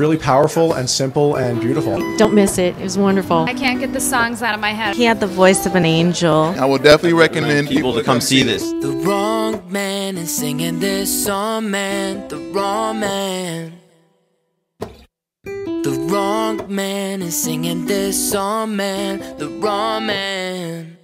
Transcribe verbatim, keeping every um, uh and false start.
really powerful and simple and beautiful. Don't miss it. It was wonderful. I can't get the songs out of my head. He had the voice of an angel. I will definitely recommend people to come see this. The wrong man is singing this song, man. The wrong man. The wrong man is singing this song, man. The wrong man.